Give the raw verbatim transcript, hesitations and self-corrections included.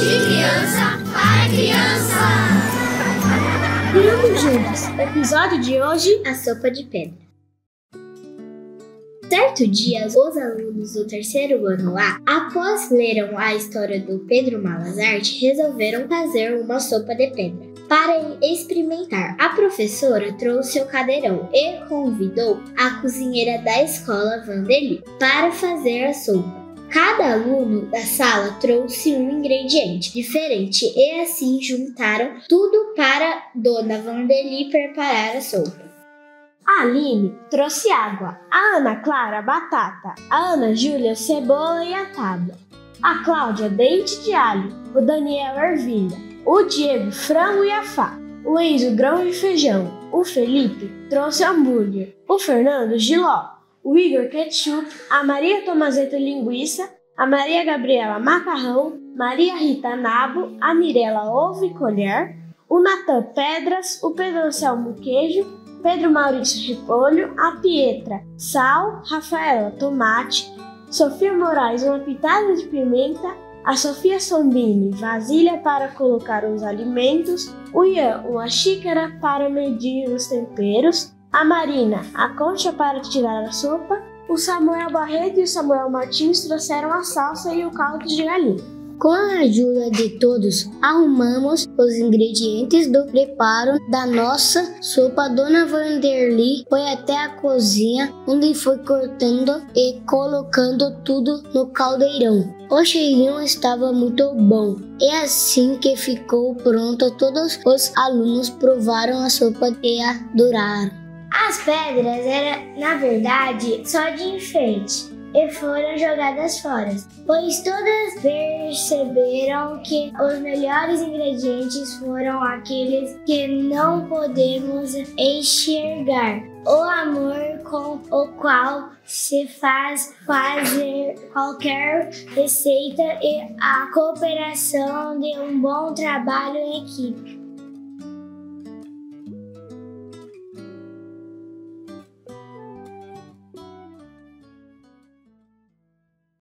De criança para criança. Criando juntos. Episódio de hoje: a sopa de pedra. Certo dia, os alunos do terceiro ano A, após leram a história do Pedro Malas Arte, resolveram fazer uma sopa de pedra. Para experimentar, a professora trouxe o cadeirão e convidou a cozinheira da escola Vanderly para fazer a sopa. Cada aluno da sala trouxe um ingrediente diferente e assim juntaram tudo para Dona Vanderly preparar a sopa. A Aline trouxe água, a Ana Clara batata, a Ana Júlia cebola e a tábua, a Cláudia dente de alho, o Daniel ervilha, o Diego frango e a faca, o Enzo grão de feijão, o Felipe trouxe hambúrguer, o Fernando jiló, o Igor ketchup, a Maria Tomazeta linguiça, a Maria Gabriela macarrão, Maria Rita nabo, a Mirella ovo e colher, o Natan pedras, o Pedro Anselmo queijo, Pedro Maurício repolho, a Pietra sal, Rafaela tomate, Sofia Moraes uma pitada de pimenta, a Sofia Sombini vasilha para colocar os alimentos, o Ian uma xícara para medir os temperos, a Marina a concha para tirar a sopa, o Samuel Barreto e o Samuel Martins trouxeram a salsa e o caldo de galinha. Com a ajuda de todos, arrumamos os ingredientes do preparo da nossa sopa. Dona Vanderly foi até a cozinha, onde foi cortando e colocando tudo no caldeirão. O cheirinho estava muito bom. E assim que ficou pronto, todos os alunos provaram a sopa e adoraram. As pedras eram, na verdade, só de enfeite e foram jogadas fora, pois todas perceberam que os melhores ingredientes foram aqueles que não podemos enxergar. O amor com o qual se faz fazer qualquer receita e a cooperação de um bom trabalho em equipe.